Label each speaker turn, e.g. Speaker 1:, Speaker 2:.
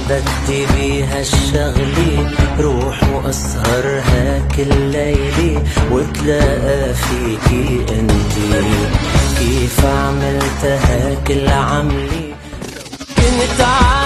Speaker 1: بدي بيها الشغلي، روح واسهرها كل ليلي وتلاقى فيكي انتي. كيف عملتها كل عملي كنت